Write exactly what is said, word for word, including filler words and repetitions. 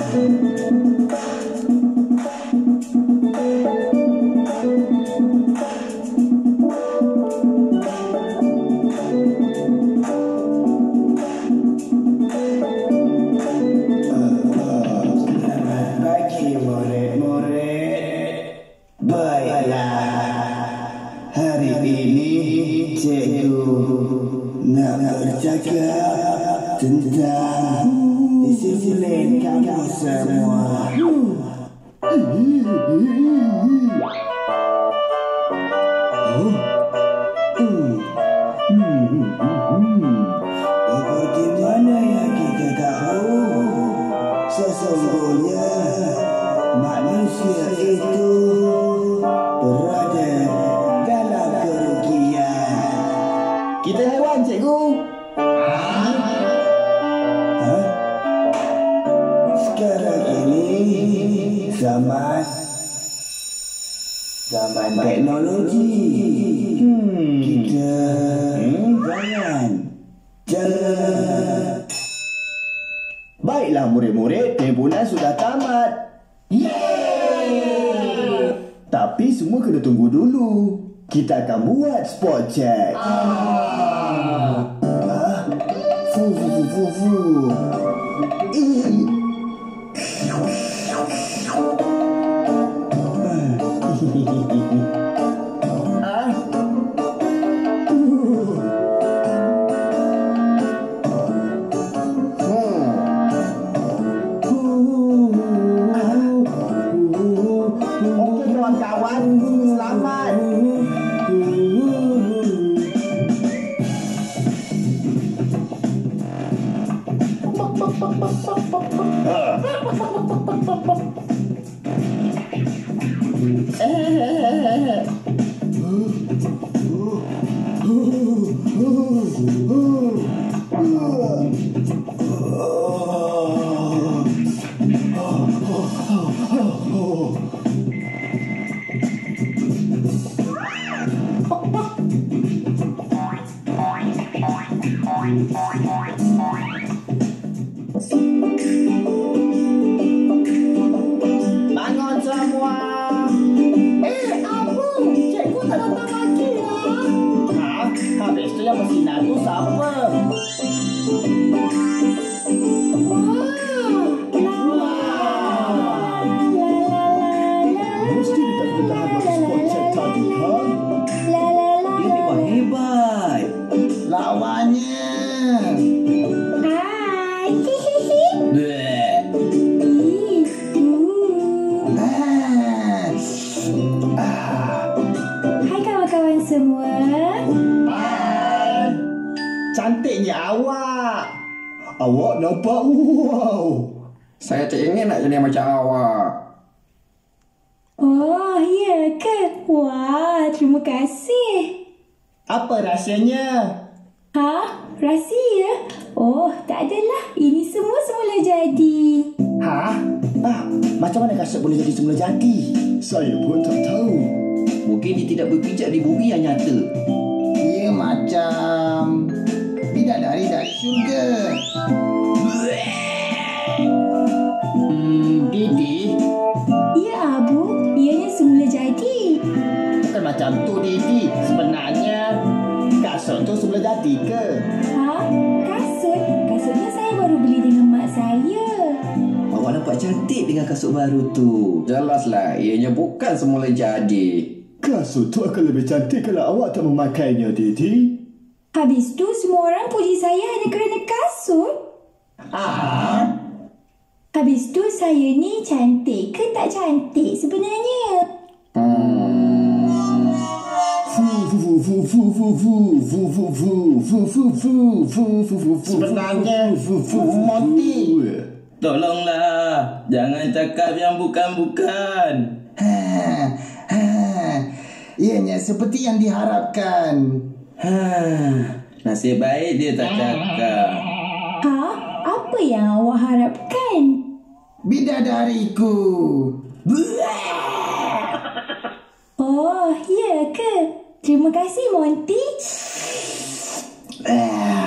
bercakap tentang disiplin kamu semua. Bagaimana yang kita tahu, sesungguhnya manusia itu berada dalam kerugian. Kita hewan, cikgu. Hah? Hah? Sekarang ini zaman zaman teknologi. Hmm. Kita hmm? jangan jangan. Baiklah murid-murid, timbunan sudah tamat. Yeay! Tapi semua kena tunggu dulu. Kita akan buat spot check. Ah. Ah. Fu fu fu fu fu. Ih. Ah. Okey kawan-kawan, selamat. Bangun semua. Eh, Abu, cikgu tak datang lagi lah. Hah? Habis tu yang bersinar tu siapa? Mesti dia tak bertahan masa spot check tadi, ha? Dia memang hebat. Lawannya. Hai. Bleh. Hai kawan-kawan semua. Hai. Cantiknya awak. Awak nampak wow. Saya tak ingin nak jadi macam awak. Oh, ya ke? Wah, terima kasih. Apa rahsianya? Ha? Rahsia? Oh, tak adalah. Ini semua semula jadi. Ha? Ah, macam mana kasut boleh jadi semula jadi? Saya pun tak tahu. Mungkin dia tidak berpijak di bumi yang nyata. Ia macam bidadari dari syurga. Hmm, Didi. Ya, Abu. Ianya semula jadi. Bukan macam tu, Didi. Sebenarnya kasut tu semula jadi ke? Ha? Kasut? Kasutnya saya baru beli dengan mak saya. Awak nampak cantik dengan kasut baru tu. Jelaslah, ianya bukan semula jadi. Kasut tu akan lebih cantik kalau awak tak memakainya, Didi. Habis tu semua orang puji saya hanya kerana kasut. Ah. Habis tu saya ni cantik ke tak cantik sebenarnya? Hmm. Fu fu fu fu fu fu fu fu fu fu fu fu fu fu fu. Sebenarnya fu fu Monty. Tolonglah, jangan cakap yang bukan-bukan. Ha, ha. Ianya seperti yang diharapkan. Ha, nasib baik dia tak cakap. Ha? Apa yang awak harapkan? Bidadariku. Oh, ya ke? Terima kasih, Monty. Ah.